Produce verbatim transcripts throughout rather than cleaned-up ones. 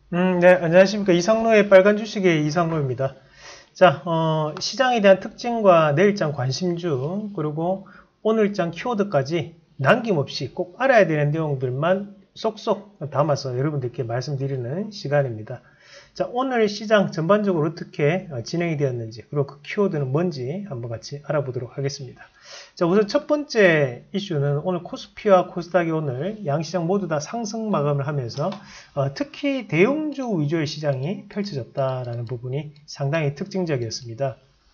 음, 네, 안녕하십니까. 이상로의 빨간 주식의 이상로입니다. 자, 어, 시장에 대한 특징과 내일장 관심주, 그리고 오늘장 키워드까지 남김없이 꼭 알아야 되는 내용들만 쏙쏙 담아서 여러분들께 말씀드리는 시간입니다. 자, 오늘 시장 전반적으로 어떻게 진행이 되었는지, 그리고 그 키워드는 뭔지 한번 같이 알아보도록 하겠습니다. 자, 우선 첫 번째 이슈는 오늘 코스피와 코스닥이 오늘 양시장 모두 다 상승 마감을 하면서 어, 특히 대형주 위주의 시장이 펼쳐졌다라는 부분이 상당히 특징적이었습니다.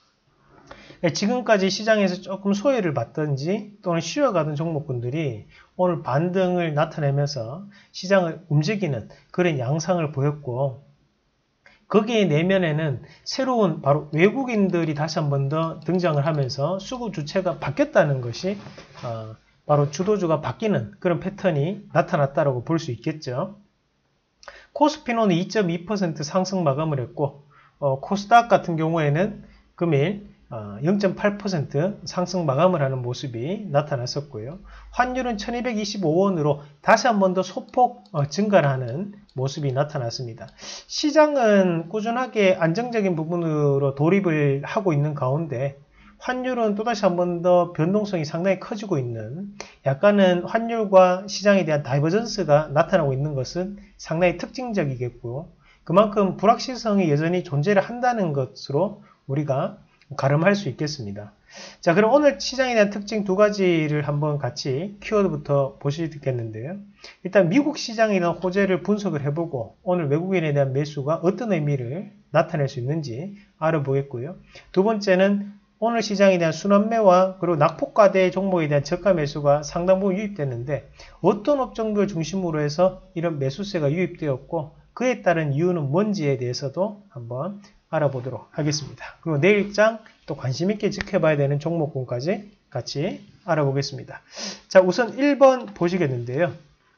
네, 지금까지 시장에서 조금 소외를 받든지 또는 쉬어가던 종목군들이 오늘 반등을 나타내면서 시장을 움직이는 그런 양상을 보였고, 거기에 내면에는 새로운 바로 외국인들이 다시 한 번 더 등장을 하면서 수급 주체가 바뀌었다는 것이 어, 바로 주도주가 바뀌는 그런 패턴이 나타났다고 볼 수 있겠죠. 코스피는 이 점 이 퍼센트 상승 마감을 했고, 어, 코스닥 같은 경우에는 금일 어, 영 점 팔 퍼센트 상승 마감을 하는 모습이 나타났었고요. 환율은 천이백이십오 원으로 다시 한 번 더 소폭 어, 증가를 하는 모습이 나타났습니다. 시장은 꾸준하게 안정적인 부분으로 돌입을 하고 있는 가운데 환율은 또다시 한 번 더 변동성이 상당히 커지고 있는, 약간은 환율과 시장에 대한 다이버전스가 나타나고 있는 것은 상당히 특징적이겠고요. 그만큼 불확실성이 여전히 존재를 한다는 것으로 우리가 가름할 수 있겠습니다. 자, 그럼 오늘 시장에 대한 특징 두 가지를 한번 같이 키워드부터 보시겠는데요. 일단 미국 시장에 대한 호재를 분석을 해보고 오늘 외국인에 대한 매수가 어떤 의미를 나타낼 수 있는지 알아보겠고요. 두 번째는 오늘 시장에 대한 순환매와 그리고 낙폭과대 종목에 대한 저가 매수가 상당 부분 유입됐는데 어떤 업종들 중심으로 해서 이런 매수세가 유입되었고 그에 따른 이유는 뭔지에 대해서도 한번 알아보도록 하겠습니다. 그리고 내일장 또 관심 있게 지켜봐야 되는 종목군까지 같이 알아보겠습니다. 자, 우선 일 번 보시겠는데요.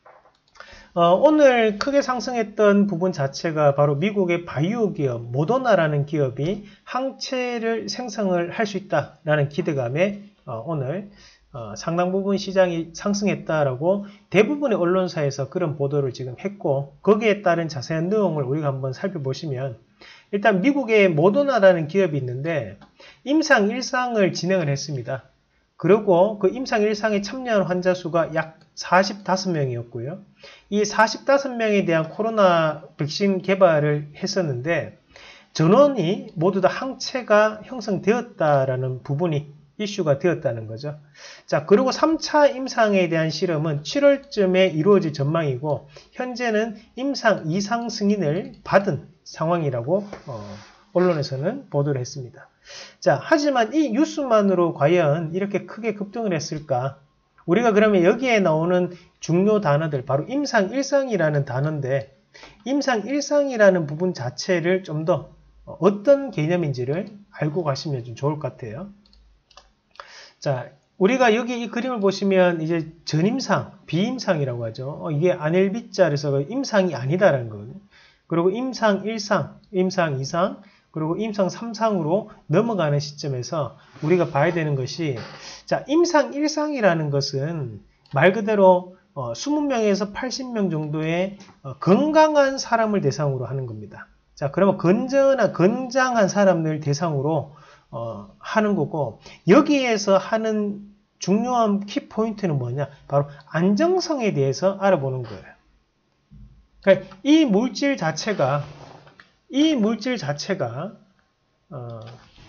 어, 오늘 크게 상승했던 부분 자체가 바로 미국의 바이오 기업 모더나라는 기업이 항체를 생성을 할 수 있다라는 기대감에 어, 오늘 어, 상당 부분 시장이 상승했다라고 대부분의 언론사에서 그런 보도를 지금 했고, 거기에 따른 자세한 내용을 우리가 한번 살펴보시면, 일단 미국의 모더나라는 기업이 있는데 임상 일 상을 진행을 했습니다. 그리고 그 임상 일 상에 참여한 환자 수가 약 사십오 명이었고요. 이 사십오 명에 대한 코로나 백신 개발을 했었는데 전원이 모두 다 항체가 형성되었다라는 부분이 이슈가 되었다는 거죠. 자, 그리고 삼 차 임상에 대한 실험은 칠월쯤에 이루어질 전망이고 현재는 임상 이 상 승인을 받은 상황이라고 어, 언론에서는 보도를 했습니다. 자, 하지만 이 뉴스만으로 과연 이렇게 크게 급등을 했을까? 우리가 그러면 여기에 나오는 중요 단어들, 바로 임상 일 상이라는 단어인데 임상 일 상이라는 부분 자체를 좀 더 어떤 개념인지를 알고 가시면 좀 좋을 것 같아요. 자, 우리가 여기 이 그림을 보시면 이제 전임상, 비임상이라고 하죠. 어, 이게 안일비자 그래서 임상이 아니다라는 거거든요. 그리고 임상 일 상, 임상 이 상, 그리고 임상 삼 상으로 넘어가는 시점에서 우리가 봐야 되는 것이, 자, 임상 일 상이라는 것은 말 그대로 어, 이십 명에서 팔십 명 정도의 어, 건강한 사람을 대상으로 하는 겁니다. 자, 그러면 건전한, 건장한 사람들 대상으로 어, 하는 거고, 여기에서 하는 중요한 키포인트는 뭐냐? 바로 안정성에 대해서 알아보는 거예요. 그러니까 이 물질 자체가, 이 물질 자체가, 어,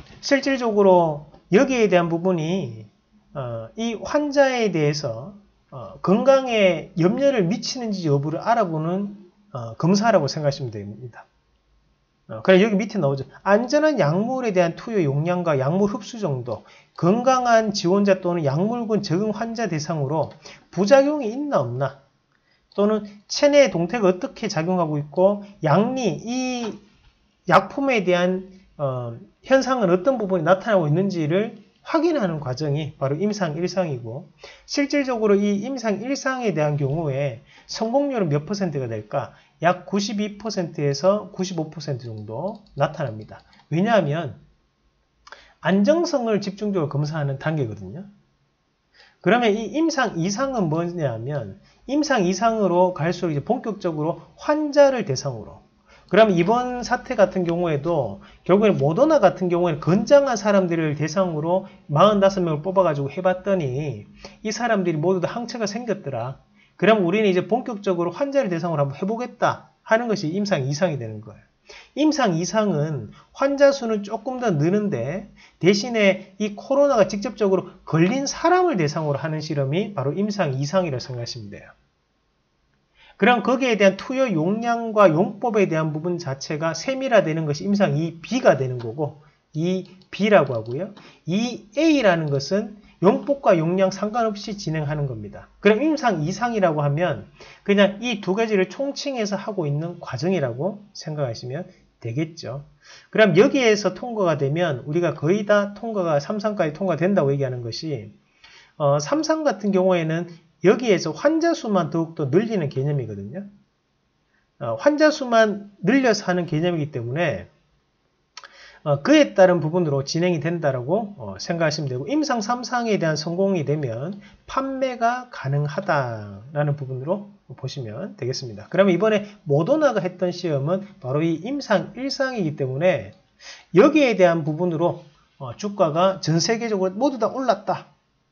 실질적으로 여기에 대한 부분이, 어, 이 환자에 대해서, 어, 건강에 염려를 미치는지 여부를 알아보는, 어, 검사라고 생각하시면 됩니다. 어, 그래 여기 밑에 나오죠. 안전한 약물에 대한 투여 용량과 약물 흡수 정도, 건강한 지원자 또는 약물군 적응 환자 대상으로 부작용이 있나 없나, 또는 체내 동태가 어떻게 작용하고 있고 양리, 이 약품에 대한 어, 현상은 어떤 부분이 나타나고 있는지를 확인하는 과정이 바로 임상 일 상이고, 실질적으로 이 임상 일 상에 대한 경우에 성공률은 몇 퍼센트가 될까? 약 구십이 퍼센트에서 구십오 퍼센트 정도 나타납니다. 왜냐하면 안정성을 집중적으로 검사하는 단계거든요. 그러면 이 임상 이 상은 뭐냐면 임상 이 상으로 갈수록 이제 본격적으로 환자를 대상으로, 그럼 이번 사태 같은 경우에도 결국에 모더나 같은 경우에는 건장한 사람들을 대상으로 사십오 명을 뽑아가지고 해봤더니 이 사람들이 모두 다 항체가 생겼더라. 그럼 우리는 이제 본격적으로 환자를 대상으로 한번 해보겠다 하는 것이 임상 이 상이 되는 거예요. 임상 이 상은 환자 수는 조금 더 느는데 대신에 이 코로나가 직접적으로 걸린 사람을 대상으로 하는 실험이 바로 임상 이 상이라고 생각하시면 돼요. 그럼 거기에 대한 투여 용량과 용법에 대한 부분 자체가 세밀화되는 것이 임상 이 비가 되는 거고 이 비라고 하고요. 이 에이라는 것은 용법과 용량 상관없이 진행하는 겁니다. 그럼 임상 이 상이라고 하면 그냥 이 두 가지를 총칭해서 하고 있는 과정이라고 생각하시면 되겠죠. 그럼 여기에서 통과가 되면 우리가 거의 다 통과가 삼 상까지 통과된다고 얘기하는 것이 어, 삼 상 같은 경우에는 여기에서 환자 수만 더욱더 늘리는 개념이거든요. 어, 환자 수만 늘려서 하는 개념이기 때문에 어, 그에 따른 부분으로 진행이 된다라고 어, 생각하시면 되고 임상 삼 상에 대한 성공이 되면 판매가 가능하다라는 부분으로 보시면 되겠습니다. 그러면 이번에 모더나가 했던 시험은 바로 이 임상 일 상이기 때문에 여기에 대한 부분으로 어, 주가가 전 세계적으로 모두 다 올랐다.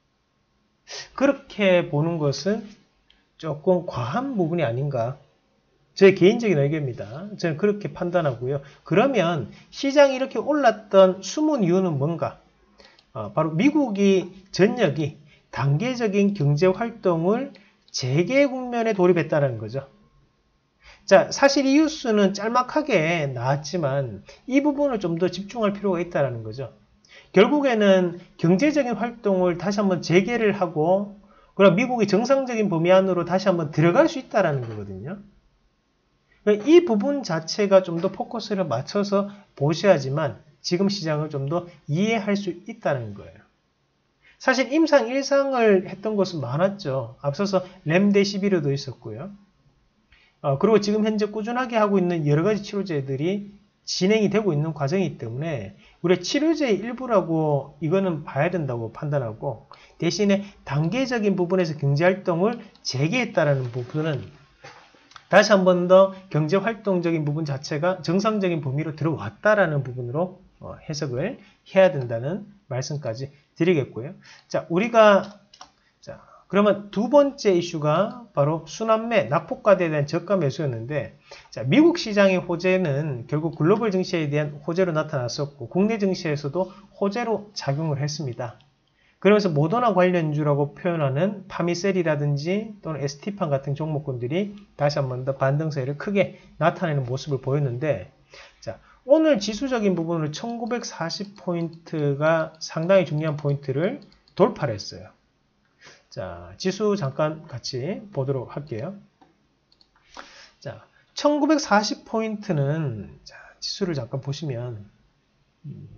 그렇게 보는 것은 조금 과한 부분이 아닌가. 제 개인적인 의견입니다. 저는 그렇게 판단하고요. 그러면 시장이 이렇게 올랐던 숨은 이유는 뭔가? 어, 바로 미국이 전역이 단계적인 경제활동을 재개 국면에 돌입했다는 거죠. 자, 사실 이 뉴스는 짤막하게 나왔지만 이 부분을 좀 더 집중할 필요가 있다는 거죠. 결국에는 경제적인 활동을 다시 한번 재개를 하고 그럼 미국이 정상적인 범위 안으로 다시 한번 들어갈 수 있다는 거거든요. 이 부분 자체가 좀 더 포커스를 맞춰서 보셔야지만 지금 시장을 좀 더 이해할 수 있다는 거예요. 사실 임상 일 상을 했던 곳은 많았죠. 앞서서 렘데시비르도 있었고요. 어, 그리고 지금 현재 꾸준하게 하고 있는 여러 가지 치료제들이 진행이 되고 있는 과정이기 때문에 우리 치료제의 일부라고 이거는 봐야 된다고 판단하고 대신에 단계적인 부분에서 경제활동을 재개했다는 부분은 다시 한 번 더 경제활동적인 부분 자체가 정상적인 범위로 들어왔다라는 부분으로 어, 해석을 해야 된다는 말씀까지 드리겠고요. 자, 우리가 자 그러면 두 번째 이슈가 바로 순환매, 낙폭과대에 대한 저가 매수였는데 자, 미국 시장의 호재는 결국 글로벌 증시에 대한 호재로 나타났었고 국내 증시에서도 호재로 작용을 했습니다. 그러면서 모더나 관련주라고 표현하는 파미셀이라든지 또는 에스티판 같은 종목군들이 다시 한 번 더 반등세를 크게 나타내는 모습을 보였는데 자, 오늘 지수적인 부분으로 천구백사십 포인트가 상당히 중요한 포인트를 돌파를 했어요. 자, 지수 잠깐 같이 보도록 할게요. 자, 천구백사십 포인트는 자, 지수를 잠깐 보시면 음,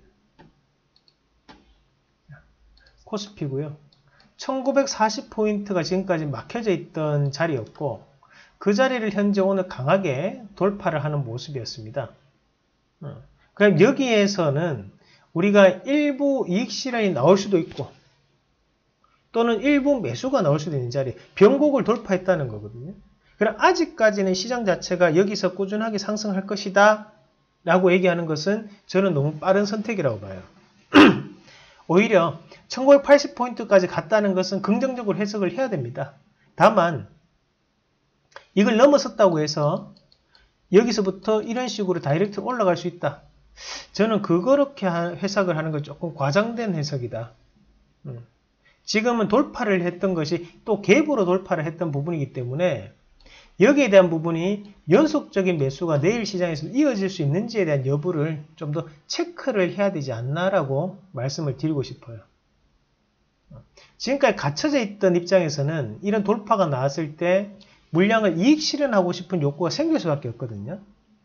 코스피고요. 천구백사십 포인트가 지금까지 막혀져 있던 자리였고 그 자리를 현재 오늘 강하게 돌파를 하는 모습이었습니다. 그럼 여기에서는 우리가 일부 이익 실현이 나올 수도 있고 또는 일부 매수가 나올 수도 있는 자리, 변곡을 돌파했다는 거거든요. 그럼 아직까지는 시장 자체가 여기서 꾸준하게 상승할 것이다 라고 얘기하는 것은 저는 너무 빠른 선택이라고 봐요. 오히려 천구백팔십 포인트까지 갔다는 것은 긍정적으로 해석을 해야 됩니다. 다만 이걸 넘어섰다고 해서 여기서부터 이런 식으로 다이렉트 올라갈 수 있다. 저는 그렇게 해석을 하는 건 조금 과장된 해석이다. 음. 지금은 돌파를 했던 것이 또 갭으로 돌파를 했던 부분이기 때문에 여기에 대한 부분이 연속적인 매수가 내일 시장에서 이어질 수 있는지에 대한 여부를 좀 더 체크를 해야 되지 않나라고 말씀을 드리고 싶어요. 지금까지 갇혀져 있던 입장에서는 이런 돌파가 나왔을 때 물량을 이익 실현하고 싶은 욕구가 생길 수밖에 없거든요.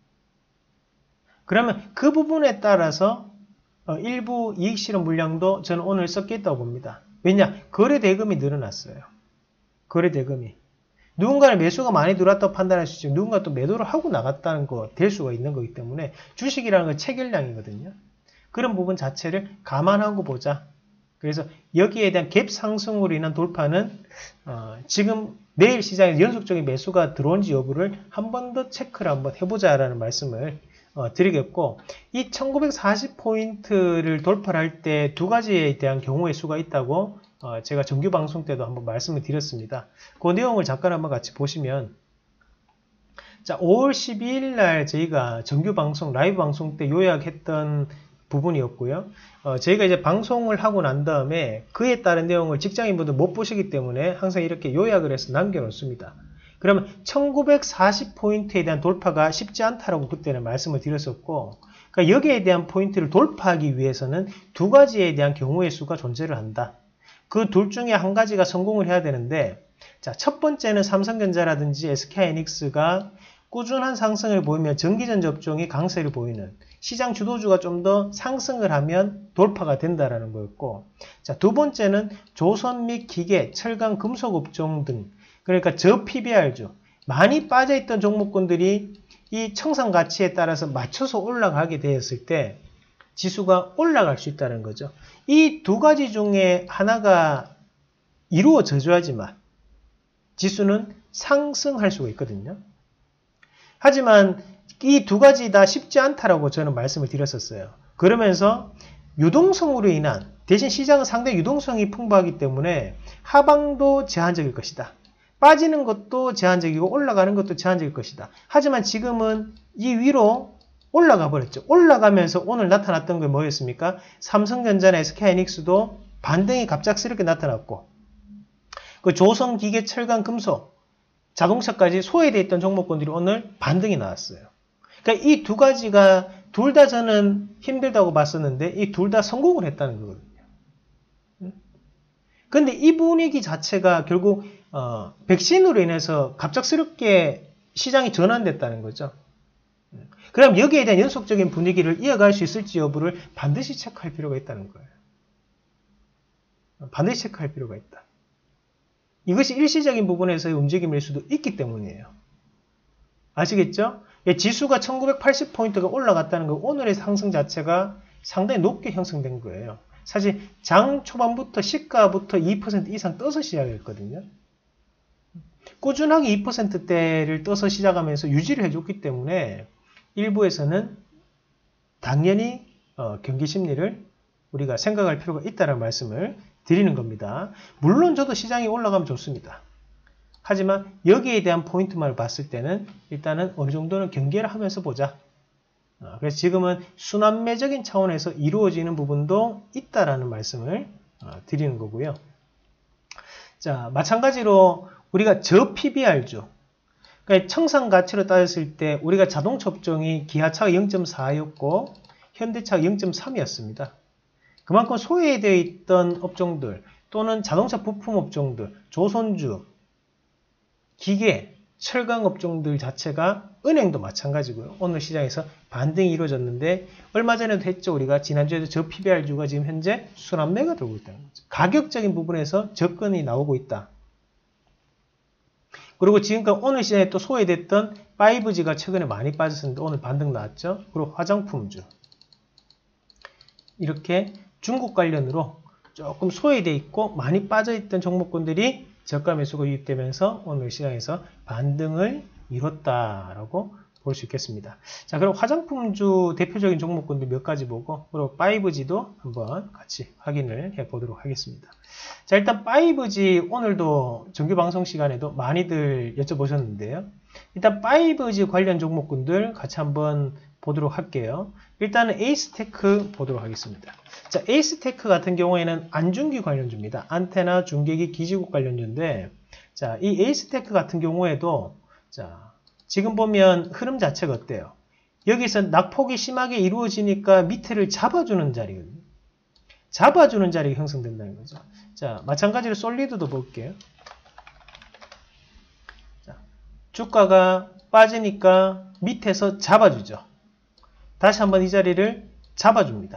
그러면 그 부분에 따라서 일부 이익 실현 물량도 저는 오늘 섞였다고 봅니다. 왜냐? 거래 대금이 늘어났어요. 거래 대금이. 누군가는 매수가 많이 들어왔다고 판단할 수 있지만 누군가 또 매도를 하고 나갔다는 거 될 수가 있는 거기 때문에 주식이라는 건 체결량이거든요. 그런 부분 자체를 감안하고 보자. 그래서 여기에 대한 갭 상승으로 인한 돌파는 어, 지금 내일 시장에 연속적인 매수가 들어온지 여부를 한 번 더 체크를 한번 해보자라는 말씀을 어, 드리겠고, 이 천구백사십 포인트를 돌파를 할 때 두 가지에 대한 경우의 수가 있다고 어, 제가 정규 방송 때도 한번 말씀을 드렸습니다. 그 내용을 잠깐 한번 같이 보시면, 자, 오월 십이일 날 저희가 정규 방송, 라이브 방송 때 요약했던 부분이었고요. 어, 저희가 이제 방송을 하고 난 다음에 그에 따른 내용을 직장인분들 못 보시기 때문에 항상 이렇게 요약을 해서 남겨놓습니다. 그러면 천구백사십 포인트에 대한 돌파가 쉽지 않다라고 그때는 말씀을 드렸었고, 그러니까 여기에 대한 포인트를 돌파하기 위해서는 두 가지에 대한 경우의 수가 존재를 한다. 그 둘 중에 한 가지가 성공을 해야 되는데, 자, 첫 번째는 삼성전자라든지 에스케이하이닉스가 꾸준한 상승을 보이며 전기전 접종이 강세를 보이는 시장 주도주가 좀 더 상승을 하면 돌파가 된다라는 거였고, 자, 두 번째는 조선 및 기계, 철강, 금속 업종 등, 그러니까 저피비알주, 많이 빠져있던 종목군들이 이 청산 가치에 따라서 맞춰서 올라가게 되었을 때 지수가 올라갈 수 있다는 거죠. 이 두 가지 중에 하나가 이루어져야지만 지수는 상승할 수가 있거든요. 하지만 이 두 가지 다 쉽지 않다라고 저는 말씀을 드렸었어요. 그러면서 유동성으로 인한, 대신 시장은 상당히 유동성이 풍부하기 때문에 하방도 제한적일 것이다. 빠지는 것도 제한적이고 올라가는 것도 제한적일 것이다. 하지만 지금은 이 위로 올라가 버렸죠. 올라가면서 오늘 나타났던 게 뭐였습니까? 삼성전자나 에스케이하이닉스도 반등이 갑작스럽게 나타났고, 그 조선, 기계, 철강, 금속, 자동차까지 소외되어 있던 종목군들이 오늘 반등이 나왔어요. 그러니까 이 두 가지가 둘 다 저는 힘들다고 봤었는데 이 둘 다 성공을 했다는 거거든요. 근데 이 분위기 자체가 결국 어, 백신으로 인해서 갑작스럽게 시장이 전환됐다는 거죠. 그럼 여기에 대한 연속적인 분위기를 이어갈 수 있을지 여부를 반드시 체크할 필요가 있다는 거예요. 반드시 체크할 필요가 있다. 이것이 일시적인 부분에서의 움직임일 수도 있기 때문이에요. 아시겠죠? 지수가 천구백팔십 포인트가 올라갔다는 거, 오늘의 상승 자체가 상당히 높게 형성된 거예요. 사실 장 초반부터 시가부터 이 퍼센트 이상 떠서 시작했거든요. 꾸준하게 이 퍼센트대를 떠서 시작하면서 유지를 해줬기 때문에 일부에서는 당연히 어, 경기 심리를 우리가 생각할 필요가 있다는 말씀을 드리는 겁니다. 물론 저도 시장이 올라가면 좋습니다. 하지만 여기에 대한 포인트만 봤을 때는 일단은 어느 정도는 경계를 하면서 보자. 어, 그래서 지금은 순환매적인 차원에서 이루어지는 부분도 있다라는 말씀을 어, 드리는 거고요. 자, 마찬가지로 우리가 저피비알주, 그러니까 청산 가치로 따졌을 때 우리가 자동차 업종이 기아차가 영 점 사였고 현대차가 영 점 삼이었습니다. 그만큼 소외되어 있던 업종들 또는 자동차 부품 업종들, 조선주, 기계, 철강 업종들 자체가 은행도 마찬가지고요. 오늘 시장에서 반등이 이루어졌는데 얼마 전에도 했죠. 우리가 지난주에도 저피비알주가 지금 현재 순환매가 들고 있다는 거죠. 가격적인 부분에서 접근이 나오고 있다. 그리고 지금까지 오늘 시장에 또 소외됐던 파이브지가 최근에 많이 빠졌었는데 오늘 반등 나왔죠. 그리고 화장품주. 이렇게 중국 관련으로 조금 소외되어 있고 많이 빠져있던 종목군들이 저가 매수가 유입되면서 오늘 시장에서 반등을 이뤘다라고 볼 수 있겠습니다. 자, 그럼 화장품주 대표적인 종목군들 몇 가지 보고 그리고 파이브지도 한번 같이 확인을 해 보도록 하겠습니다. 자, 일단 파이브지 오늘도 정규 방송 시간에도 많이들 여쭤보셨는데요. 일단 파이브지 관련 종목군들 같이 한번 보도록 할게요. 일단은 에이스테크 보도록 하겠습니다. 자, 에이스테크 같은 경우에는 안중기 관련주입니다. 안테나, 중계기, 기지국 관련주인데, 자, 이 에이스테크 같은 경우에도, 자, 지금 보면 흐름 자체가 어때요? 여기서 낙폭이 심하게 이루어지니까 밑에를 잡아주는 자리거든요. 잡아주는 자리가 형성된다는 거죠. 자, 마찬가지로 솔리드도 볼게요. 자, 주가가 빠지니까 밑에서 잡아주죠. 다시 한번 이 자리를 잡아줍니다.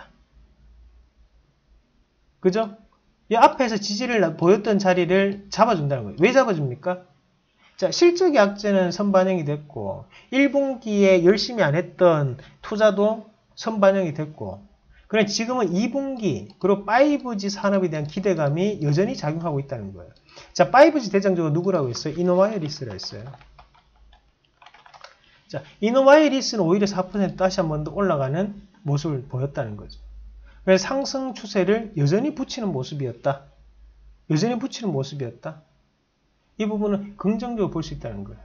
그죠? 이 앞에서 지지를 보였던 자리를 잡아준다는 거예요. 왜 잡아줍니까? 자, 실적이 악재는 선반영이 됐고 일 분기에 열심히 안 했던 투자도 선반영이 됐고 그러나 지금은 이 분기 그리고 파이브 지 산업에 대한 기대감이 여전히 작용하고 있다는 거예요. 자, 파이브 지 대장주가 누구라고 했어요? 이노와이어리스라 했어요. 자, 이노와이어리스는 오히려 사 퍼센트 다시 한 번 더 올라가는 모습을 보였다는 거죠. 그래서 상승 추세를 여전히 붙이는 모습이었다. 여전히 붙이는 모습이었다. 이 부분은 긍정적으로 볼 수 있다는 거예요.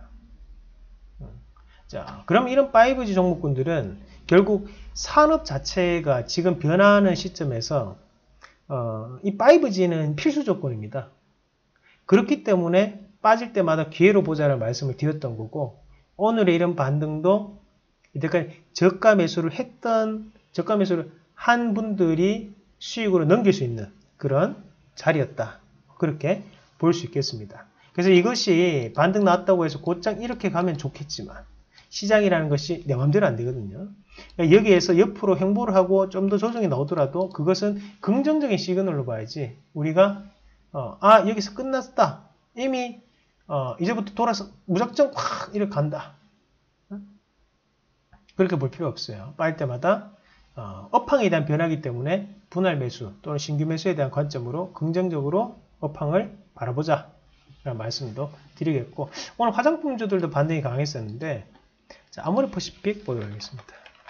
자, 그럼 이런 파이브 지 종목군들은 결국 산업 자체가 지금 변화하는 시점에서 어, 이 파이브 지는 필수 조건입니다. 그렇기 때문에 빠질 때마다 기회로 보자는 말씀을 드렸던 거고, 오늘의 이런 반등도 이때까지 저가 매수를 했던, 저가 매수를 한 분들이 수익으로 넘길 수 있는 그런 자리였다. 그렇게 볼 수 있겠습니다. 그래서 이것이 반등 나왔다고 해서 곧장 이렇게 가면 좋겠지만, 시장이라는 것이 내 마음대로 안 되거든요. 여기에서 옆으로 횡보를 하고 좀 더 조정이 나오더라도 그것은 긍정적인 시그널로 봐야지, 우리가 어, 아 여기서 끝났다, 이미 어, 이제부터 돌아서 무작정 확 이렇게 간다, 그렇게 볼 필요 없어요. 빠질 때마다 어, 업황에 대한 변화이기 때문에 분할 매수 또는 신규 매수에 대한 관점으로 긍정적으로 업황을 바라보자 라는 말씀도 드리겠고, 오늘 화장품주들도 반등이 강했었는데, 자, 아모레퍼시픽 보도록 하겠습니다.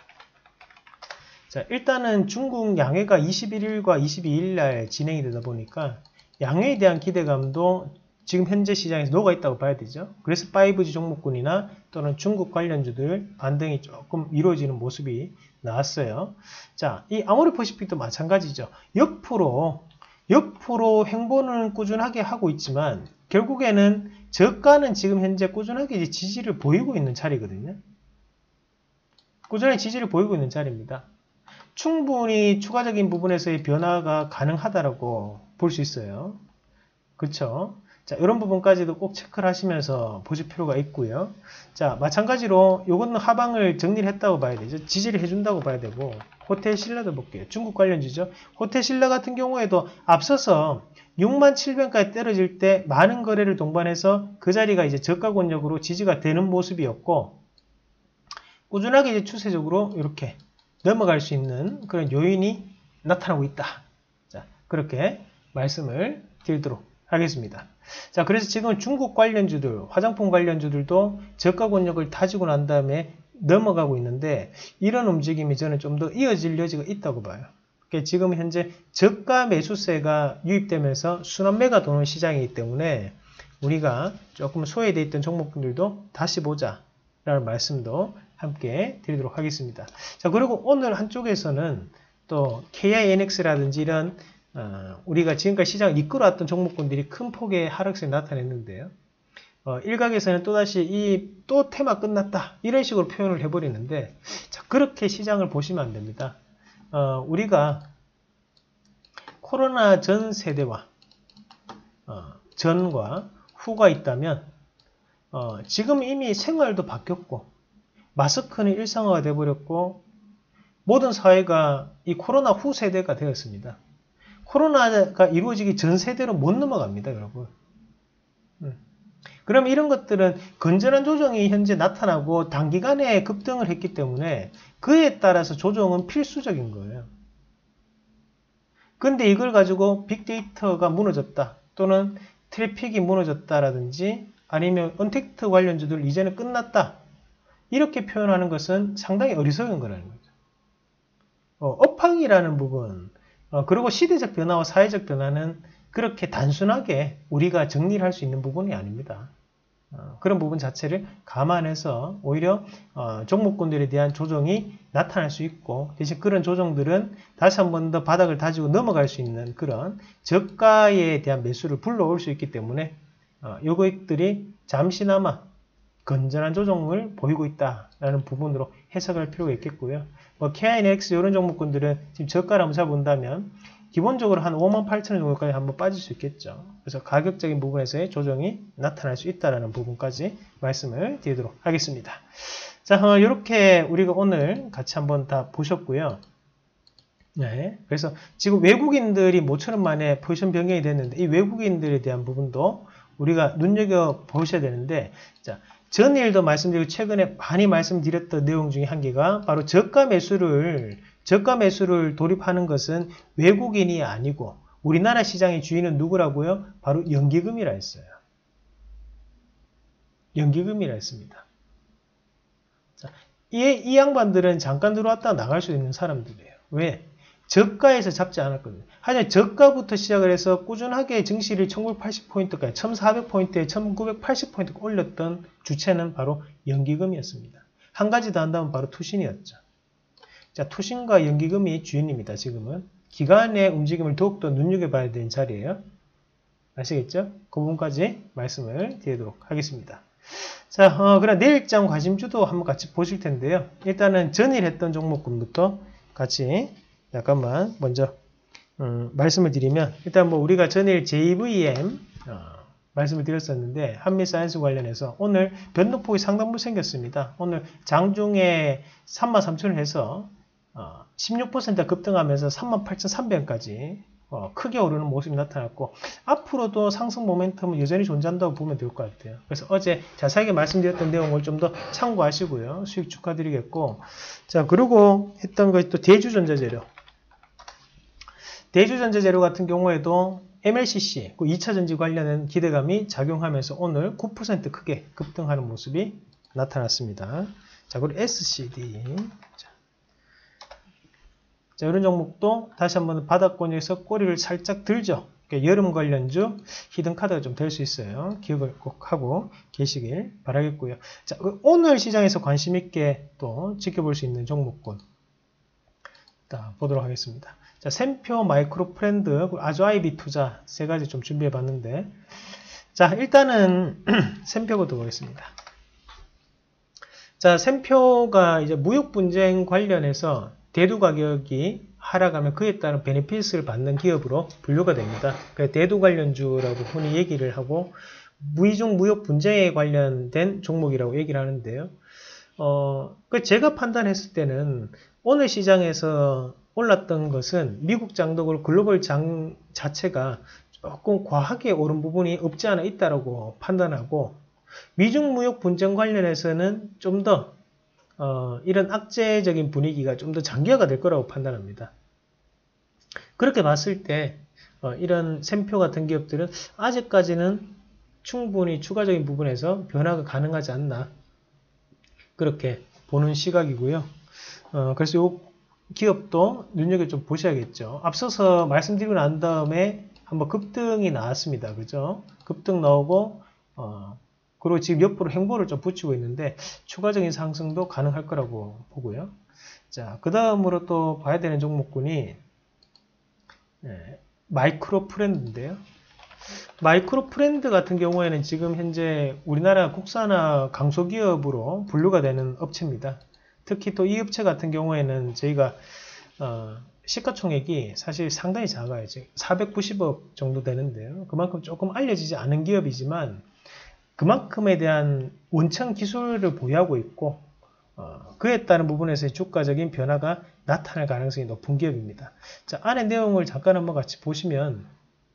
자, 일단은 중국 양회가 이십일 일과 이십이 일 날 진행이 되다 보니까 양회에 대한 기대감도 지금 현재 시장에서 녹아있다고 봐야 되죠. 그래서 파이브 지 종목군이나 또는 중국 관련주들 반등이 조금 이루어지는 모습이 나왔어요. 자, 이 아모레퍼시픽도 마찬가지죠. 옆으로 옆으로 횡보는 꾸준하게 하고 있지만 결국에는 저가는 지금 현재 꾸준하게 이제 지지를 보이고 있는 자리거든요. 꾸준히 지지를 보이고 있는 자리입니다. 충분히 추가적인 부분에서의 변화가 가능하다라고 볼 수 있어요. 그렇죠? 자, 이런 부분까지도 꼭 체크를 하시면서 보실 필요가 있고요. 자, 마찬가지로 요거는 하방을 정리를 했다고 봐야 되죠. 지지를 해준다고 봐야 되고, 호텔 신라도 볼게요. 중국 관련주죠. 호텔 신라 같은 경우에도 앞서서 육만 칠천까지 떨어질 때 많은 거래를 동반해서 그 자리가 이제 저가 권역으로 지지가 되는 모습이었고, 꾸준하게 이제 추세적으로 이렇게 넘어갈 수 있는 그런 요인이 나타나고 있다. 자, 그렇게 말씀을 드리도록 하겠습니다. 자, 그래서 지금 중국 관련주들, 화장품 관련주들도 저가 권역을 다지고 난 다음에 넘어가고 있는데, 이런 움직임이 저는 좀 더 이어질 여지가 있다고 봐요. 그러니까 지금 현재 저가 매수세가 유입되면서 순환매가 도는 시장이기 때문에 우리가 조금 소외되어 있던 종목들도 다시 보자 라는 말씀도 함께 드리도록 하겠습니다. 자, 그리고 오늘 한쪽에서는 또 케이아이엔엑스라든지 이런 어, 우리가 지금까지 시장을 이끌어왔던 종목군들이 큰 폭의 하락세를 나타냈는데요. 어, 일각에서는 또다시 이 또 테마 끝났다 이런 식으로 표현을 해버리는데, 자, 그렇게 시장을 보시면 안 됩니다. 어, 우리가 코로나 전 세대와 어, 전과 후가 있다면 어, 지금 이미 생활도 바뀌었고 마스크는 일상화가 되어버렸고 모든 사회가 이 코로나 후 세대가 되었습니다. 코로나가 이루어지기 전 세대로 못 넘어갑니다, 여러분. 음. 그럼 이런 것들은 건전한 조정이 현재 나타나고 단기간에 급등을 했기 때문에 그에 따라서 조정은 필수적인 거예요. 근데 이걸 가지고 빅데이터가 무너졌다, 또는 트래픽이 무너졌다라든지 아니면 언택트 관련주들 이제는 끝났다, 이렇게 표현하는 것은 상당히 어리석은 거라는 거죠. 어, 업황이라는 부분, 어, 그리고 시대적 변화와 사회적 변화는 그렇게 단순하게 우리가 정리를 할 수 있는 부분이 아닙니다. 어, 그런 부분 자체를 감안해서 오히려 어, 종목군들에 대한 조정이 나타날 수 있고, 대신 그런 조정들은 다시 한 번 더 바닥을 다지고 넘어갈 수 있는 그런 저가에 대한 매수를 불러올 수 있기 때문에 어, 요것들이 잠시나마 건전한 조정을 보이고 있다라는 부분으로 해석할 필요가 있겠고요. 뭐 케이아이엔엑스 이런 종목군들은 지금 저가를 한번 잡아본다면 기본적으로 한 오만 팔천 원 정도까지 한번 빠질 수 있겠죠. 그래서 가격적인 부분에서의 조정이 나타날 수 있다는 부분까지 말씀을 드리도록 하겠습니다. 자, 어, 이렇게 우리가 오늘 같이 한번 다 보셨고요. 네, 그래서 지금 외국인들이 모처럼 만에 포지션 변경이 됐는데, 이 외국인들에 대한 부분도 우리가 눈여겨보셔야 되는데, 자, 전일도 말씀드리고 최근에 많이 말씀드렸던 내용 중에 한 개가 바로 저가 매수를 저가 매수를 돌입하는 것은 외국인이 아니고 우리나라 시장의 주인은 누구라고요? 바로 연기금이라 했어요. 연기금이라 했습니다. 자, 이, 이 양반들은 잠깐 들어왔다 나갈 수 있는 사람들이에요. 왜? 저가에서 잡지 않았거든요. 하지만 저가부터 시작을 해서 꾸준하게 증시를 천구백팔십 포인트까지 천사백 포인트에 천구백팔십 포인트 올렸던 주체는 바로 연기금이었습니다. 한 가지 더 한다면 바로 투신이었죠. 자, 투신과 연기금이 주인입니다. 지금은. 기관의 움직임을 더욱더 눈여겨봐야 되는 자리예요. 아시겠죠? 그 부분까지 말씀을 드리도록 하겠습니다. 자, 어, 그럼 내일장 관심주도 한번 같이 보실 텐데요. 일단은 전일했던 종목군부터 같이 잠깐만 먼저 음, 말씀을 드리면, 일단 뭐 우리가 전일 제이브이엠 어, 말씀을 드렸었는데 한미사이언스 관련해서 오늘 변동폭이 상당부 생겼습니다. 오늘 장중에 삼만 삼천을 해서 어, 십육 퍼센트 급등하면서 삼만 팔천삼백 원까지 어, 크게 오르는 모습이 나타났고, 앞으로도 상승 모멘텀은 여전히 존재한다고 보면 될 것 같아요. 그래서 어제 자세하게 말씀드렸던 내용을 좀 더 참고하시고요. 수익 축하드리겠고, 자, 그리고 했던 것이 또 대주전자재료. 대주전자재료 같은 경우에도 엠엘씨씨, 그 이 차 전지 관련된 기대감이 작용하면서 오늘 구 퍼센트 크게 급등하는 모습이 나타났습니다. 자, 그리고 에스씨디. 자, 자, 이런 종목도 다시 한번 바닥권에서 꼬리를 살짝 들죠. 그러니까 여름 관련주 히든카드가 좀 될 수 있어요. 기억을 꼭 하고 계시길 바라겠고요. 자, 오늘 시장에서 관심 있게 또 지켜볼 수 있는 종목군 자, 보도록 하겠습니다. 자, 샘표, 마이크로 프렌드, 아주아이비 투자 세 가지 좀 준비해 봤는데, 자, 일단은 샘표부터 보겠습니다. 자, 샘표가 이제 무역 분쟁 관련해서 대두 가격이 하락하면 그에 따른 베네핏을 받는 기업으로 분류가 됩니다. 그래서 대두 관련주라고 흔히 얘기를 하고, 무이중 무역 분쟁에 관련된 종목이라고 얘기를 하는데요. 어, 그 제가 판단했을 때는 오늘 시장에서 올랐던 것은 미국 장독을 글로벌 장 자체가 조금 과하게 오른 부분이 없지 않아 있다고 판단하고, 미중 무역 분쟁 관련해서는 좀 더 어, 이런 악재적인 분위기가 좀 더 장기화가 될 거라고 판단합니다. 그렇게 봤을 때 어, 이런 샘표 같은 기업들은 아직까지는 충분히 추가적인 부분에서 변화가 가능하지 않나, 그렇게 보는 시각이고요. 어, 그래서 요 기업도 눈여겨 좀 보셔야겠죠. 앞서서 말씀드리고 난 다음에 한번 급등이 나왔습니다. 그죠? 급등 나오고, 어, 그리고 지금 옆으로 행보를 좀 붙이고 있는데 추가적인 상승도 가능할 거라고 보고요. 자, 그 다음으로 또 봐야 되는 종목군이 네, 마이크로 프렌드인데요. 마이크로 프렌드 같은 경우에는 지금 현재 우리나라 국산화 강소기업으로 분류가 되는 업체입니다. 특히 또 이 업체 같은 경우에는 저희가 어, 시가총액이 사실 상당히 작아요. 사백구십억 정도 되는데요. 그만큼 조금 알려지지 않은 기업이지만 그만큼에 대한 원천 기술을 보유하고 있고, 어, 그에 따른 부분에서의 주가적인 변화가 나타날 가능성이 높은 기업입니다. 자, 안에 내용을 잠깐 한번 같이 보시면,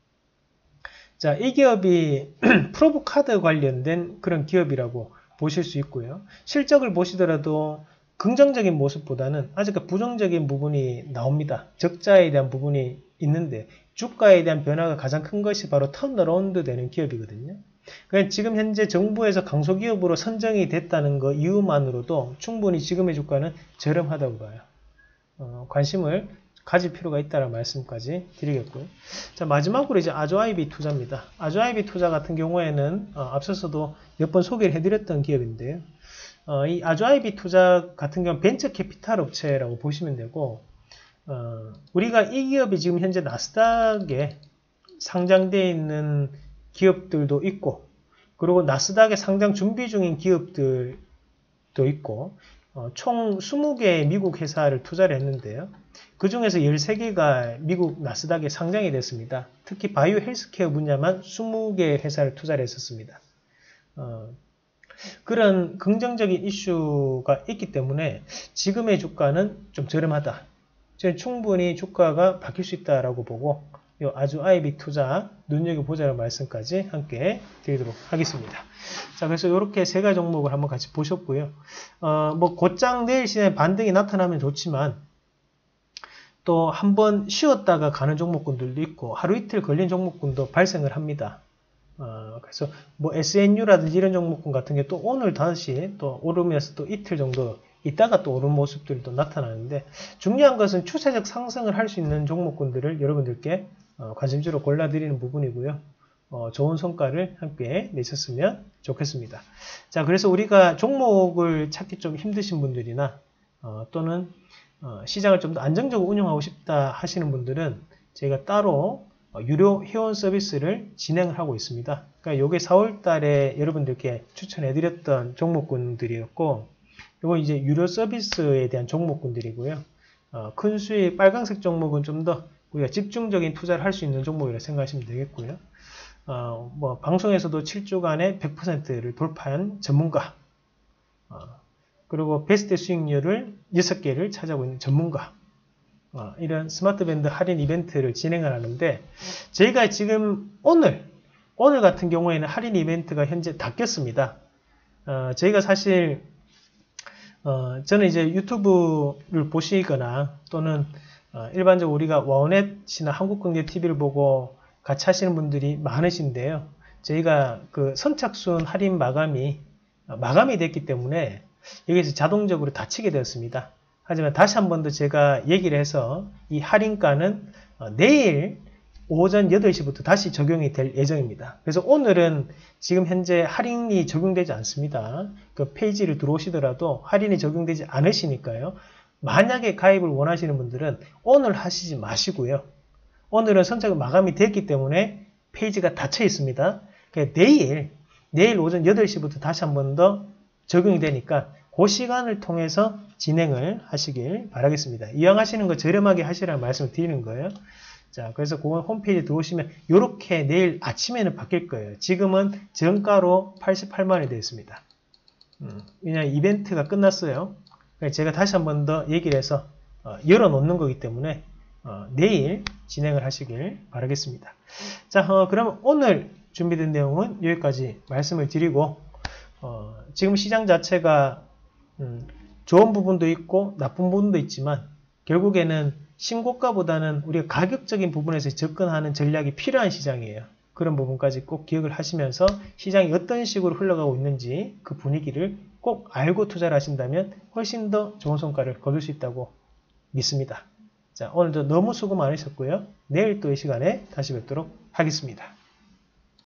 자, 이 기업이 프로브카드 관련된 그런 기업이라고 보실 수 있고요. 실적을 보시더라도 긍정적인 모습보다는 아직 부정적인 부분이 나옵니다. 적자에 대한 부분이 있는데 주가에 대한 변화가 가장 큰 것이 바로 턴어라운드 되는 기업이거든요. 그러니까 지금 현재 정부에서 강소기업으로 선정이 됐다는 거 이유만으로도 충분히 지금의 주가는 저렴하다고 봐요. 어, 관심을 가질 필요가 있다는 말씀까지 드리겠고요. 자, 마지막으로 이제 아주아이비 투자입니다. 아주아이비 투자 같은 경우에는 어, 앞서서도 몇 번 소개를 해드렸던 기업인데요. 어, 이 아주아이비 투자 같은 경우는 벤처 캐피탈 업체라고 보시면 되고, 어, 우리가 이 기업이 지금 현재 나스닥에 상장되어 있는 기업들도 있고, 그리고 나스닥에 상장 준비 중인 기업들도 있고, 어, 총 이십 개의 미국 회사를 투자를 했는데요. 그 중에서 열세 개가 미국 나스닥에 상장이 됐습니다. 특히 바이오 헬스케어 분야만 이십 개의 회사를 투자를 했었습니다. 어, 그런 긍정적인 이슈가 있기 때문에 지금의 주가는 좀 저렴하다. 저는 충분히 주가가 바뀔 수 있다라고 보고, 요 아주아이비 투자 눈여겨보자는 말씀까지 함께 드리도록 하겠습니다. 자, 그래서 이렇게 세 가지 종목을 한번 같이 보셨고요. 어, 뭐 곧장 내일 시장에 반등이 나타나면 좋지만 또 한 번 쉬었다가 가는 종목군들도 있고 하루 이틀 걸린 종목군도 발생을 합니다. 어, 그래서 뭐 에스엔유라든지 이런 종목군 같은 게 또 오늘 다시 또 오르면서 또 이틀 정도 있다가 또 오른 모습들이 또 나타나는데, 중요한 것은 추세적 상승을 할 수 있는 종목군들을 여러분들께 어, 관심주로 골라드리는 부분이고요. 어, 좋은 성과를 함께 내셨으면 좋겠습니다. 자, 그래서 우리가 종목을 찾기 좀 힘드신 분들이나 어, 또는 어, 시장을 좀 더 안정적으로 운영하고 싶다 하시는 분들은 저희가 따로 어, 유료 회원 서비스를 진행을 하고 있습니다. 그러니까 요게 사월 달에 여러분들께 추천해 드렸던 종목군들이었고, 요거 이제 유료 서비스에 대한 종목군들이고요. 어, 큰 수익 빨간색 종목은 좀 더 우리가 집중적인 투자를 할 수 있는 종목이라고 생각하시면 되겠고요. 어, 뭐 방송에서도 칠 주간에 백 퍼센트를 돌파한 전문가, 어, 그리고 베스트 수익률을 여섯 개를 차지하고 있는 전문가, 어, 이런 스마트밴드 할인 이벤트를 진행을 하는데, 저희가 지금 오늘 오늘 같은 경우에는 할인 이벤트가 현재 닫혔습니다. 어, 저희가 사실 어, 저는 이제 유튜브를 보시거나 또는 어, 일반적으로 우리가 와우넷이나 한국경제티비를 보고 같이 하시는 분들이 많으신데요. 저희가 그 선착순 할인 마감이 어, 마감이 됐기 때문에 여기서 자동적으로 닫히게 되었습니다. 하지만 다시 한 번 더 제가 얘기를 해서 이 할인가는 어, 내일 오전 여덟 시부터 다시 적용이 될 예정입니다. 그래서 오늘은 지금 현재 할인이 적용되지 않습니다. 그 페이지를 들어오시더라도 할인이 적용되지 않으시니까요. 만약에 가입을 원하시는 분들은 오늘 하시지 마시고요. 오늘은 선착은 마감이 됐기 때문에 페이지가 닫혀 있습니다. 그러니까 내일, 내일 오전 여덟 시부터 다시 한 번 더 적용이 되니까 그 시간을 통해서 진행을 하시길 바라겠습니다. 이왕하시는 거 저렴하게 하시라는 말씀을 드리는 거예요. 자, 그래서 그 홈페이지 들어오시면 이렇게 내일 아침에는 바뀔 거예요. 지금은 정가로 팔십팔만 원이 되어 있습니다. 음, 왜냐하면 이벤트가 끝났어요. 제가 다시 한 번 더 얘기를 해서 어, 열어놓는 거기 때문에 어, 내일 진행을 하시길 바라겠습니다. 자, 어, 그럼 오늘 준비된 내용은 여기까지 말씀을 드리고, 어, 지금 시장 자체가 음, 좋은 부분도 있고 나쁜 부분도 있지만 결국에는 신고가보다는 우리가 가격적인 부분에서 접근하는 전략이 필요한 시장이에요. 그런 부분까지 꼭 기억을 하시면서 시장이 어떤 식으로 흘러가고 있는지 그 분위기를 꼭 알고 투자를 하신다면 훨씬 더 좋은 성과를 거둘 수 있다고 믿습니다. 자, 오늘도 너무 수고 많으셨고요. 내일 또 이 시간에 다시 뵙도록 하겠습니다.